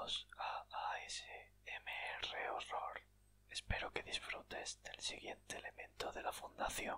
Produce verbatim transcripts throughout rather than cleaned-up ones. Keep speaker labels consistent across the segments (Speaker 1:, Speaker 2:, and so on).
Speaker 1: Bienvenidos a A S M R Horror. Espero que disfrutes del siguiente elemento de la Fundación,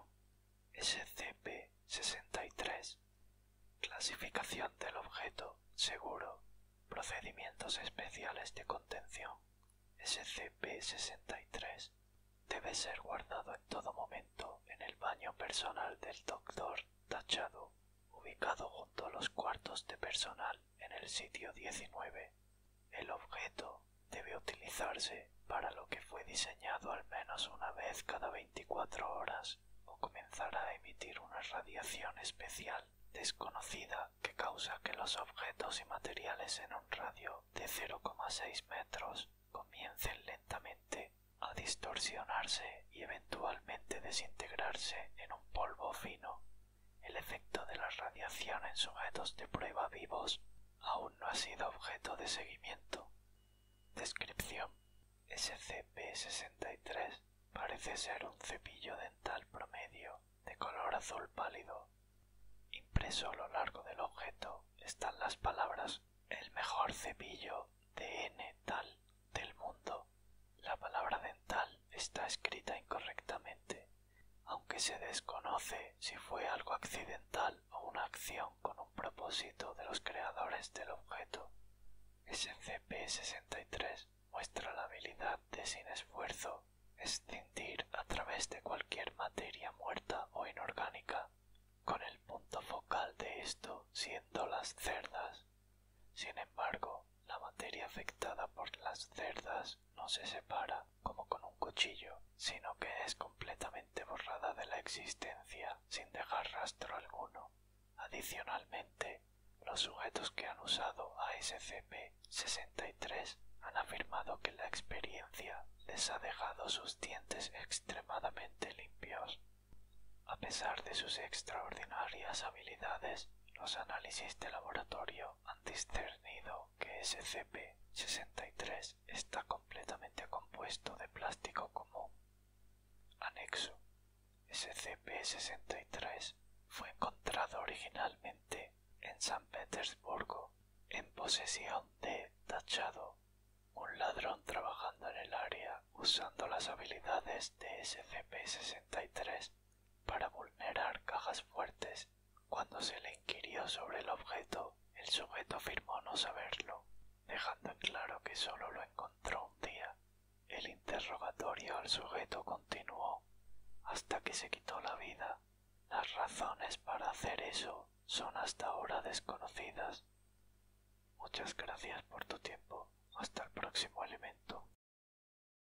Speaker 1: S C P sesenta y tres. Clasificación del objeto, seguro, procedimientos especiales de contención. S C P sesenta y tres debe ser guardado en todo momento en el baño personal del doctor Tachado, ubicado junto a los cuartos de personal en el sitio diecinueve. El objeto debe utilizarse para lo que fue diseñado al menos una vez cada veinticuatro horas o comenzará a emitir una radiación especial desconocida que causa que los objetos y materiales en un radio de cero coma seis metros comiencen lentamente a distorsionarse y eventualmente desintegrarse en un polvo fino. El efecto de la radiación en sujetos de prueba vivos aún no ha sido objeto de seguimiento. Descripción: S C P sesenta y tres parece ser un cepillo dental promedio de color azul pálido. Impreso a lo largo del objeto están las palabras "el mejor cepillo de N tal del mundo". La palabra dental está escrita incorrectamente, aunque se desconoce si fue algo accidental o una acción con un propósito de los creadores del objeto. S C P sesenta y tres muestra la habilidad de, sin esfuerzo, escindir a través de cualquier materia muerta o inorgánica, con el punto focal de esto siendo las cerdas. Sin embargo, la materia afectada por las cerdas no se separa como con un cuchillo, sino que es completamente borrada de la existencia sin dejar rastro alguno. Adicionalmente, los sujetos que han usado a S C P sesenta y tres han afirmado que la experiencia les ha dejado sus dientes extremadamente limpios. A pesar de sus extraordinarias habilidades, los análisis de laboratorio han discernido que S C P sesenta y tres está completamente compuesto de plástico común. Anexo: S C P sesenta y tres fue encontrado originalmente en San Petersburgo, en posesión de Tachado, un ladrón trabajando en el área usando las habilidades de S C P sesenta y tres para vulnerar cajas fuertes. Cuando se le inquirió sobre el objeto, el sujeto afirmó no saberlo, dejando en claro que solo lo encontró un día. El interrogatorio al sujeto continuó hasta que se quitó la vida. Las razones para hacer eso son hasta ahora desconocidas. Muchas gracias por tu tiempo.